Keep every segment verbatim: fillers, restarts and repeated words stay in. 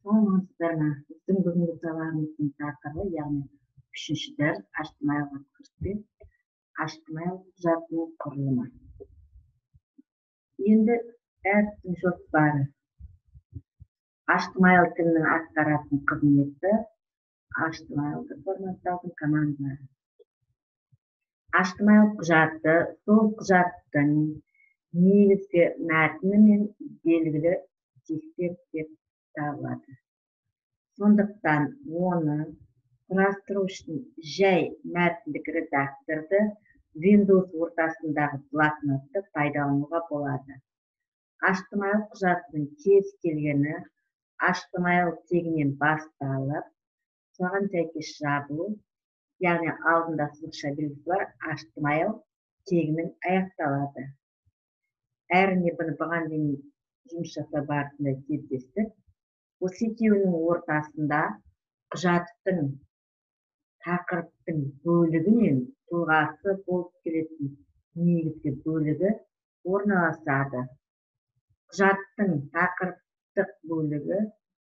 Саламатсыздар ма? Біздің бүгінгі сабағымыздың тақырыбы, яғни үшінші дәріс HTML-ға кіріспе, эйч ти эм эл құжатының құрылымы. Енді дәрістің жоспары. эйч ти эм эл тілінің атқаратын қызметі, эйч ти эм эл-ді форматтаудың командалары. эйч ти эм эл құжаты сол құжаттың негізгі мәтіні мен белгілі текстер деп табылады. Сондықтан оны құрастыру үшін жай мәтіндік редакторды Windows ортасындағы блокнотты пайдалануға болады. эйч ти эм эл құжатының кез келгені эйч ти эм эл тегінен басталып, соған сәйкес жабылу, яғни алдында сызықша белгісі бар эйч ти эм эл тегінің аяқталады. Әрине бұны бұған дейін жұмыс жасау барысында кездестік. Осы екеуінің ортасында құжаттың тақырыптың бөлігі мен тұлғасы болып келетін негізгі бөлігі орналасады. Құжаттың тақырыптық бөлігі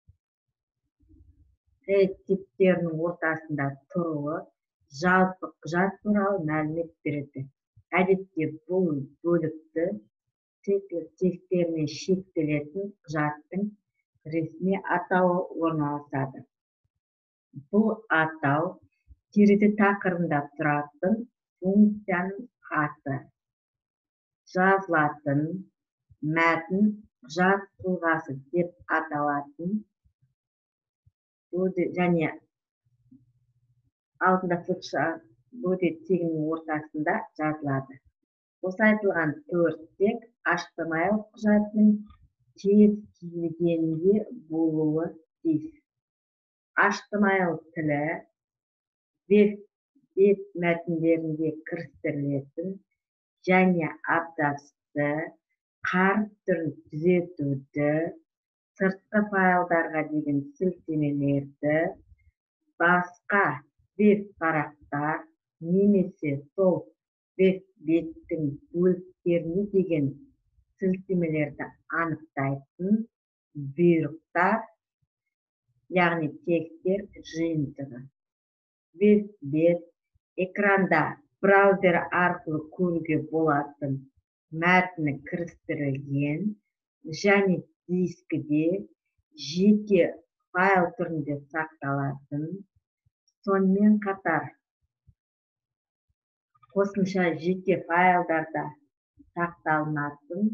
типтерінің ортасында тұруы жалпы құжат туралы мәлімет береді. Әдетте бұл бөлікті тексттермен шектелетін құжаттың ресми атауы орналасады. Бұл атау терезе тақырыбында тұратын функцияның аты. Жазылатын мәтін құжат тұлғасы деп аталатын және алдында сызықша бөлік тегінің ортасында жазылады. Осы айтылған төрт тек эйч ти эм эл құжатының кез келгенде болуы тиіс. эйч ти эм эл тілі бет мәтіндерінде кірістірілетін және абзацты, қаріп түрін түзетуді, сыртқы файлдарға деген сілтемелерді, басқа веб парақтар немесе сол веб беттің бөліктеріне деген сілтемелерді анықтайтын бұйрықтар, яғни тегстер жиынтығы. Веб бет экранда браузер арқылы көруге болатын мәтіні кірістірілген және дискіде жеке файл түрінде сақталатын, сонымен қатар қосымша жеке файлдарда сақталынатын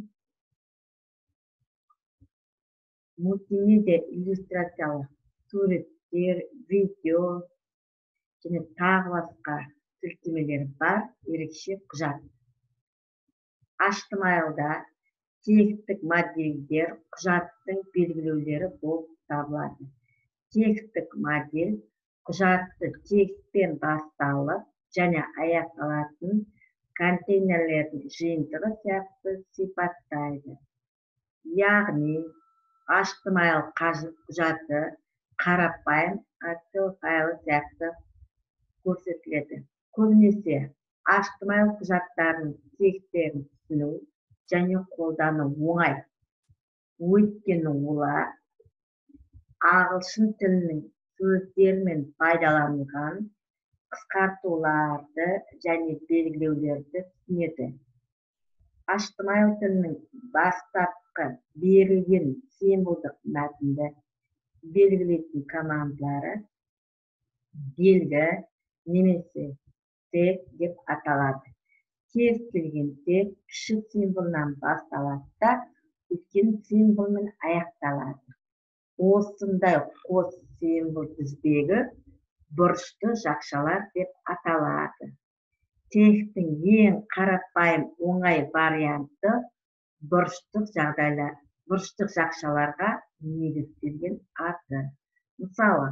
мультимедиа иллюстрациялық суреттер, видео және тағы басқа сілтемелер бар ерекше құжат. эйч ти эм эл-да текстік модельдер құжаттың белгілеулері болып табылады. Текстік модель құжатты текстпен басталып және аяқталатын контейнерлердің жиынтығы сияқты сипаттайды. Яғни эйч ти эм эл құжаты қарапайым Excel файлы сияқты көрсетіледі. Көбінесе эйч ти эм эл құжаттарының тексттерін түсіну және қолдану оңай. Өйткені олар ағылшын тілінің сөздерімен пайдаланылған қысқартуларды және белгілеулерді түсінеді. эйч ти эм эл тілінің бастапқы берілген символдық мәтінді белгілейтін командалары белгі немесе тег деп аталады. Кез келген тег кіші символынан басталады да үлкен символмен аяқталады. Осындай қос символ тізбегі бұрышты жақшалар деп аталады. Тегстің ең қарапайым оңай варианты бұрыштық жағдайлар, бұрыштық жақшаларға негізделген аты. Мысалы,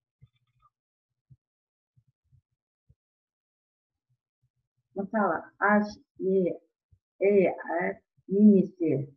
мысалы H, E, E, F немесе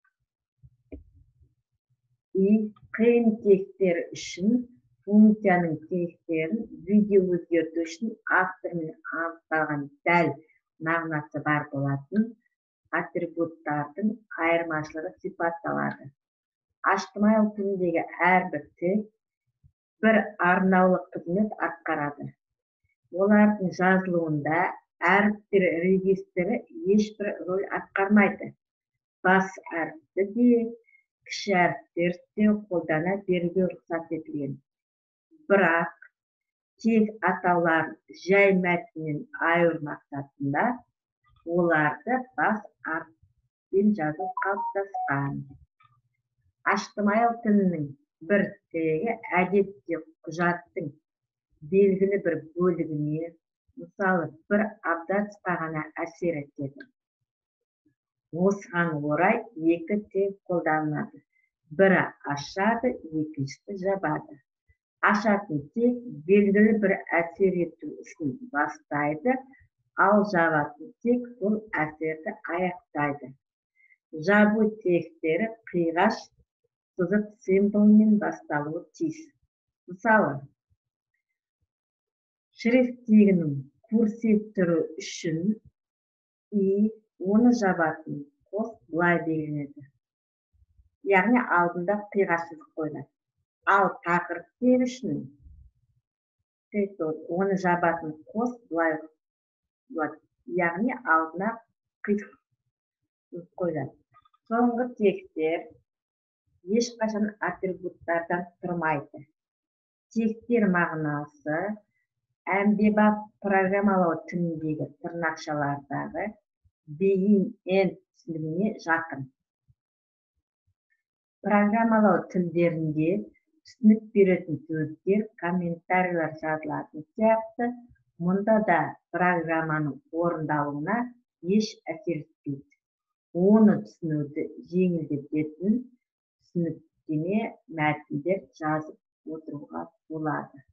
I қиын тексттер үшін функцияның текстерін видео өзгерту үшін автормен анықталған дәл мағынасы бар болатын атрибуттардың айырмашылығы сипатталады. HTML тіліндегі әрбір тіл бір арнаулы қызмет атқарады. Олардың жазылуында әріптер регистрі ешбір рөл атқармайды. Бас әріпті де, кіші әріптер де қолдана беруге рұқсат етілген. Бірақ тек атаулар жай мәтіннен айыру мақсатында оларды бас әріппен жазу қалыптасқан. HTML тілінің бір тегі әдетте құжаттың белгілі бір бөлігіне, мысалы бір абзацқа ғана әсер етеді. Осыған орай екі тег қолданылады. Бірі ашады, екіншісі жабады. Ашатын тег белгілі бір әсер ету ісін бастайды, ал жабатын тег сол әсерді аяқтайды. Жабу тегтері қиғаш сызық символымен басталуы тиіс. Мысалы, шрифт тегінің көрсеттіру үшін и оны жабатын қос былай белгіленеді. Яғни алдында қиғаш сызық қойылады. Ал тақырып тег үшін оны жабатын қос былай болады. Яғни алдына қиғаш сызық қойылады. Соңғы тегтер ешқашан атрибуттардан тұрмайды. Тегтер мағынасы әмбебап программалау тіліндегі тырнақшалардағы begin end түсінігіне жақын. Программалау тілдерінде түсінік беретін сөздер, комментарийлер жазылатын сияқты, мұнда да программаның орындалуына еш әсер етпейді. Оны түсінуді жеңілдететін түсініктеме мәтіндер жазып отыруға болады.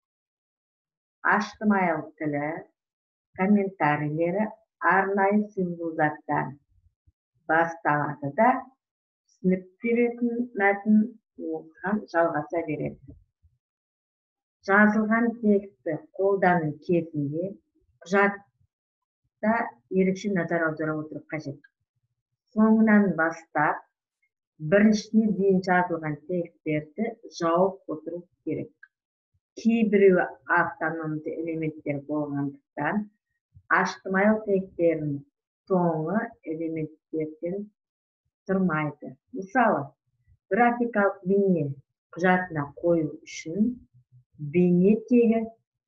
HTML тілі комментарийлері арнайы символдардан басталады да, түсінік беретін мәтін осыған жалғаса береді. Жазылған тексті қолдану кезінде құжатта ерекше назар аудара отыру қажет. Соңынан бастап, біріншісіне дейін жазылған тексттерді жауып отыру керек. Кейбіреуі автономды элементтер болғандықтан, HTML тегтерінің соңы элементтерден тұрмайды. Мысалы, графикалық бейне құжатына қою үшін бейне тегі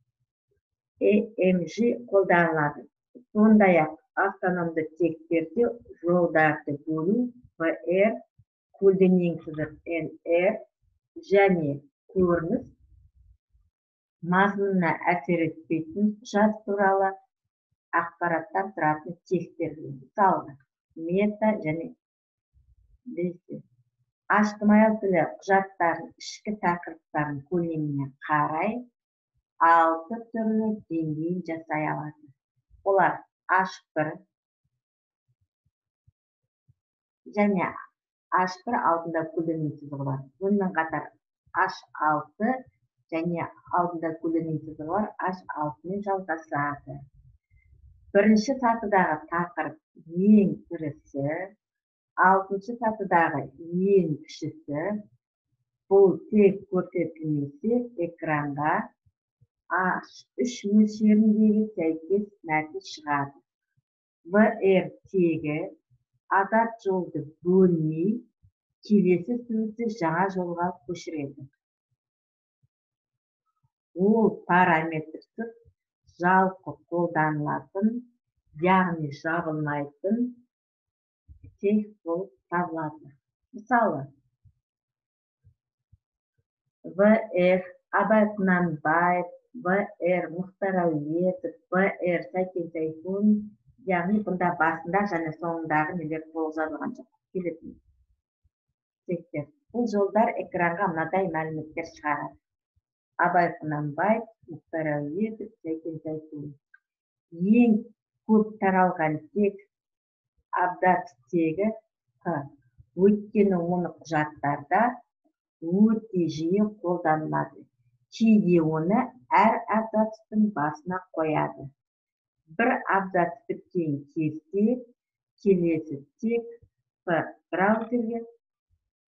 emg қолданылады. Сондай-ақ автономды тегтерде жолдарды бөлу vr, көлденең сызық nr және көрініс мазмұнына әсер етпейтін құжат туралы ақпараттан тұратын тегстер. Мысалы, мета және бейсе. HTML тілі құжаттардың ішкі тақырыптарын көлеміне қарай алты түрлі деңгейін жасай алады. Олар H бір және H бір алдында көлденең сызығы бар. Сонымен қатар H алты және алдында көлденең сызығы бар H алты мен жалғасады. Бірінші сатыдағы тақырып ең ірісі, алтыншы сатыдағы ең кішісі. Бұл тек көрсетілмесе экранға H үш мөлшеріндегі сәйкес мәтін шығады. vr тегі азат жолды бөлмей, келесі сөзді жаңа жолға көшіреді. Ол параметрсіз жалпы қолданылатын, яғни жабылмайтын текст болып табылады. Мысалы, vr Абай Құнанбаев, vr Мұхтар Әуезов, vr Сәкен Сейфуллин, яғни бұнда басында және соңындағы нелер толық жазылған жоқ. Келетін текстер. Бұл жолдар экранға мынадай мәліметтер шығарады. Абай Құнанбаев, Мұхтар Әуезов, Сәкен Сейфуллин. Ең көп таралған текст абзац тегі Q. Өйткені оны құжаттарда өте жиі қолданылады. Кейде оны әр абзацтың басына қояды. Бір абзац біткен кезде келесі тек P браузерге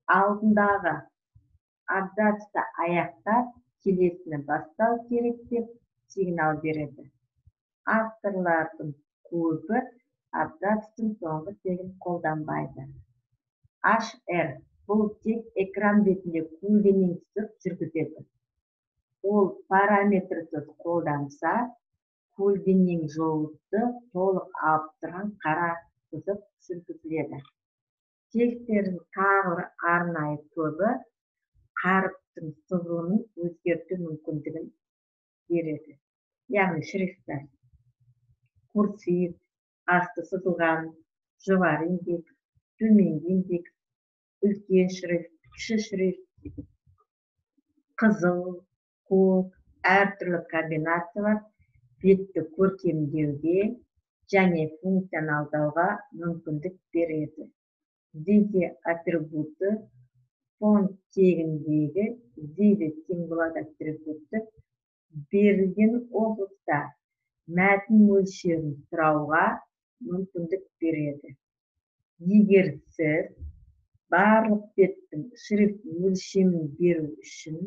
алдындағы абзацты аяқтап, келесіні бастау керек деп сигнал береді. Авторлардың көбі абзацтың соңғы тегін қолданбайды. H R бұл тек экран бетінде көлденең түсіп жүргізеді. Ол параметрсіз қолданса, көлденең жолды толық алып тұрған қара сызық жүргізіледі. Тексттердің тағы бір арнайы тобы қаріптің сызылымын өзгерту мүмкіндігін береді. Яғни шрифттер. Курсив, асты сызылған, жоғары индекс, төменгі индекс, үлкен шрифт, кіші шрифт, қызыл, көк, әртүрлі комбинациялар бетті көркемдеуге және функционалдауға мүмкіндік береді. Зиде атрибуты фон тегіндегі зиде тең болады атрибуты берілген облыста мәтін мөлшерін сұрауға мүмкіндік береді. Егер сіз барлық беттің шрифт мөлшемін беру үшін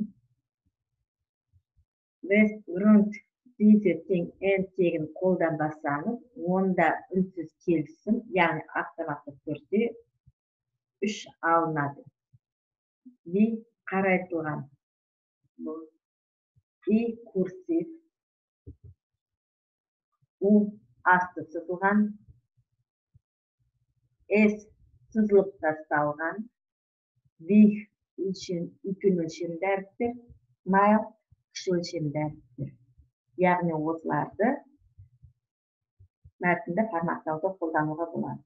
background зиде тең n тегін қолданбасаңыз, онда үнсіз келісім, яғни автоматты түрде үш алынады. V қарайтылған. I курсив. U асты сызылған. S сызылып тасталған. V үлкен өлшемді әріптер. Smile кіші өлшемді әріптер. Яғни осыларды мәтінді форматтауда қолдануға болады.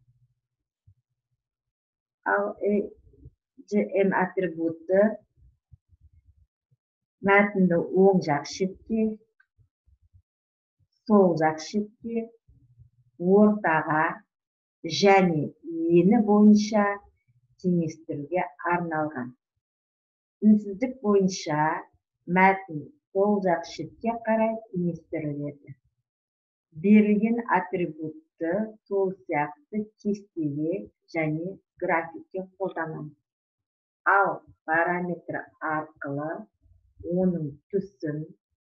Ал G M атрибуты мәтінді оң жақ шетке, сол жақ шетке, ортаға және ені бойынша теңестіруге арналған. Үнсіздік бойынша мәтін сол жақ шетке қарай теңестіріледі. Берілген атрибутты сол сияқты кестеге және графикке қолданамыз. Ал параметр арқылы оның түсін,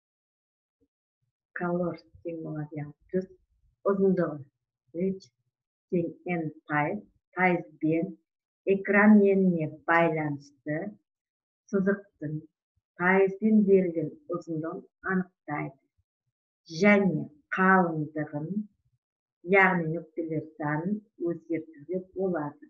color тең болады, түс, ұзындығы тең n пайыз, пайызбен экран еніне байланысты сызықтың пайызбен берілген ұзындығын анықтайды. Және қалыңдығын, яғни нүктелер санын өзгертуге болады.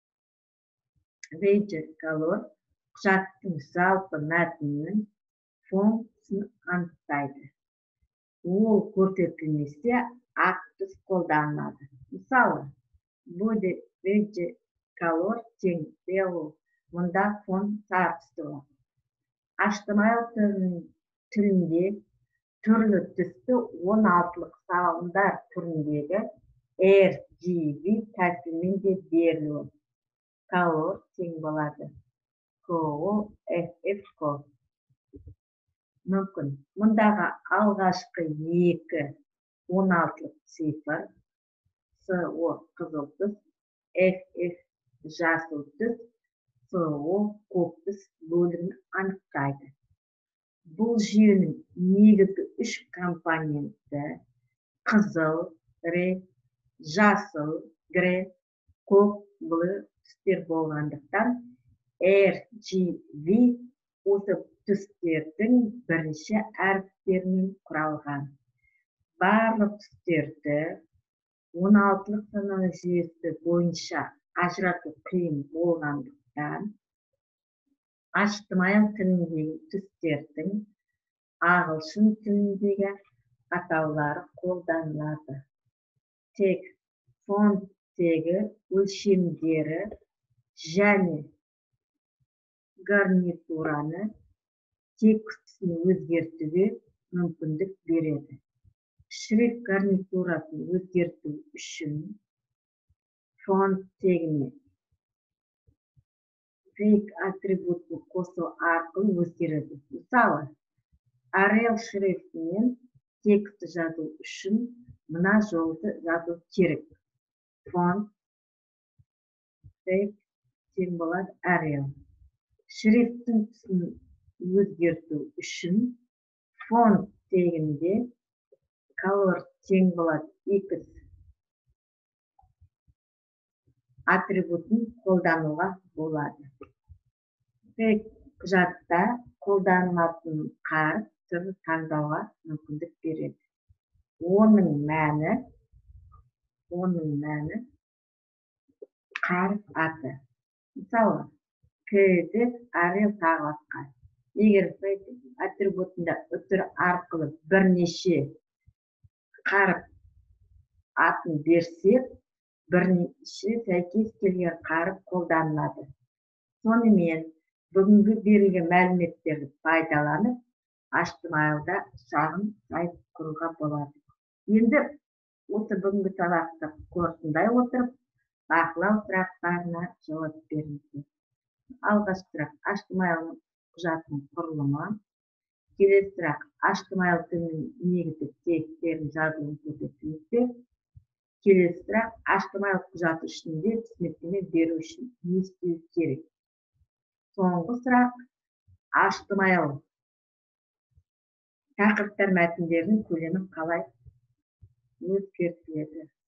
Range color құжаттың жалпы мәтінінің фонсын анықтайды. Ол көрсетілмесе, ақ түс қолданылады. Мысалы, body range color тең yellow, мұнда фон сары түсті болады. эйч ти эм эль тілінде түрлі түсті он алтылық салымдар түріндегі R G B тәсілмен де берілуі. Color тең болады. K O F F K. Мүмкін. Мұндағы алғашқы екі он алтылық цифр C O қызыл түс, F F жасыл түс, C O көк түс бөлігін анықтайды. Бұл жүйенің негізгі үш компоненті қызыл, red, жасыл, grey, көк, blue түстер болғандықтан R G B осы түстердің бірінші әріптерінен құралған. Барлық түстерді он алтылық санау жүйесі бойынша ажырату қиын болғандықтан эйч ти эм эль тіліндегі түстердің ағылшын тіліндегі атаулары қолданылады. Тек фон тегі өлшемдері және гарнитураны текстін өзгертуге мүмкіндік береді. Шрифт гарнитурасын өзгерту үшін фон тегіне fake атрибутын қосу арқылы өзгереді. Мысалы, Arial шрифтімен текст жазу үшін мына жолды жазу керек. Фон fake тең болады Arial. Шрифттің түсін өзгерту үшін фонт тегінде color тең болады X атрибутын қолдануға болады. Тек құжатта қолданылатын қаріп түрін таңдауға мүмкіндік береді. Оның мәні, оның мәні қаріп аты. Мысалы, кредит, Arial тағы басқа. Егер атрибутында үтір арқылы бірнеше қаріп атын берсек, бірнеше сәйкес келген қаріп қолданылады. Сонымен, бүгінгі берілген мәліметтерді пайдаланып, эйч ти эм эль-да шағын сайт құруға болады. Енді осы бүгінгі сабақты қорытындай отырып, бақылау сұрақтарына жауап беріңіздер. Алғашқы сұрақ эйч ти эм эль құжатының құрылымы. Келесі сұрақ эйч ти эм эль тілінің негізгі тегістерін жазылуын көрсетіңіздер. Келесі сұрақ эйч ти эм эль құжаты ішінде түсініктеме беру үшін не істеу керек? Соңғы сұрақ эйч ти эм эль тақырыптар мәтіндерінің көлемі қалай өзгертіледі?